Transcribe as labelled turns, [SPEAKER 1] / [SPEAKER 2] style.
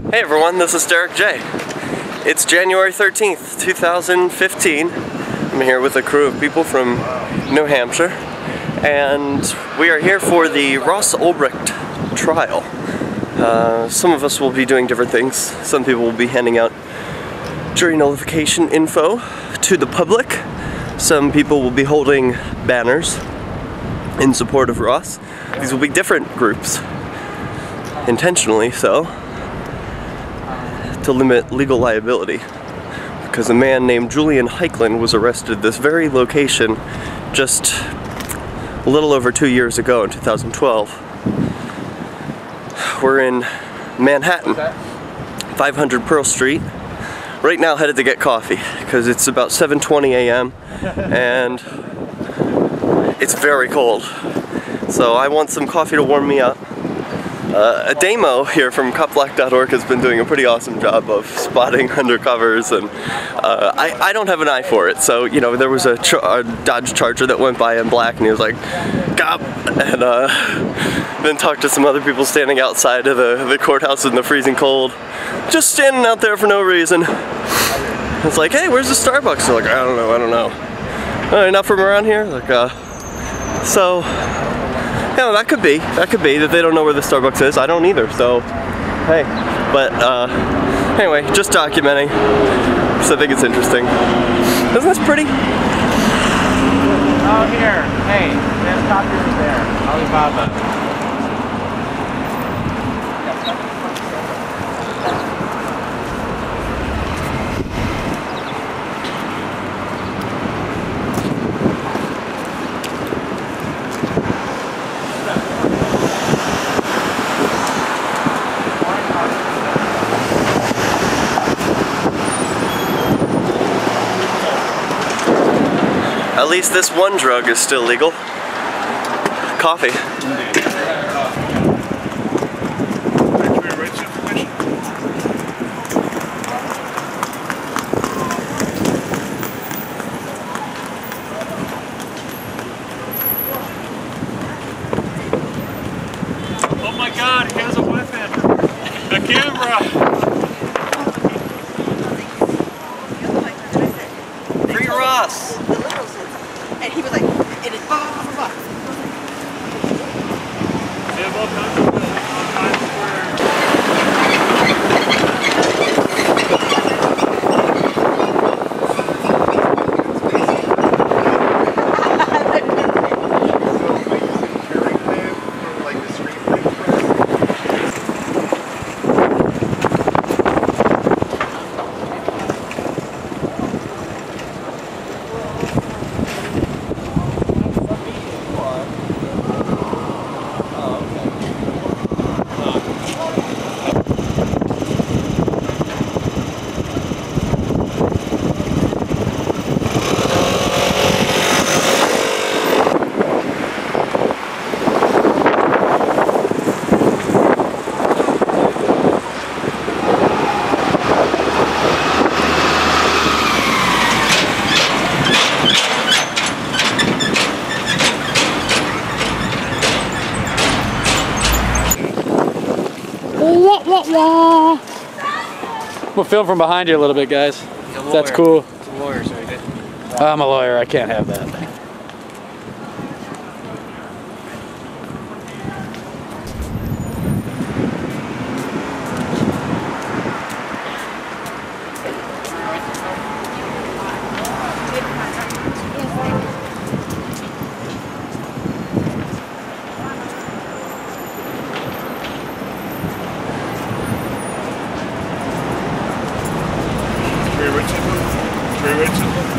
[SPEAKER 1] Hey everyone, this is Derek J. It's January 13th, 2015. I'm here with a crew of people from New Hampshire, and we are here for the Ross Ulbricht trial. Some of us will be doing different things. Some people will be handing out jury nullification info to the public. Some people will be holding banners in support of Ross. These will be different groups, intentionally so, to limit legal liability, because a man named Julian Heiklin was arrested at this very location just a little over 2 years ago in 2012. We're in Manhattan, 500 Pearl Street, right now headed to get coffee because it's about 7:20 a.m. and it's very cold. So I want some coffee to warm me up. A demo here from copblack.org has been doing a pretty awesome job of spotting undercovers, and I don't have an eye for it. So, you know, there was a Dodge Charger that went by in black and he was like, "Cop!" And then talked to some other people standing outside of the courthouse in the freezing cold, just standing out there for no reason. It's like, "Hey, where's the Starbucks?" They're like, I don't know. "Oh, you're not from around here?" Like, so, you know, that could be that they don't know where the Starbucks is. I don't either, so, hey. But, anyway, just documenting, so I think it's interesting. Isn't this pretty?
[SPEAKER 2] Oh, here. Hey, there's copiers there. Alibaba.
[SPEAKER 1] At least this one drug is still legal. Coffee.
[SPEAKER 2] Oh my God, he has a weapon. A camera.
[SPEAKER 1] Free Ross!
[SPEAKER 3] And he was like, it is blah, blah, blah, blah.
[SPEAKER 2] They have all kinds of bills on Times Square.
[SPEAKER 4] We'll film from behind you a little bit, guys. That's cool.
[SPEAKER 2] He's a lawyer, so he did.
[SPEAKER 4] I'm a lawyer, I can't have that.
[SPEAKER 2] Very rich.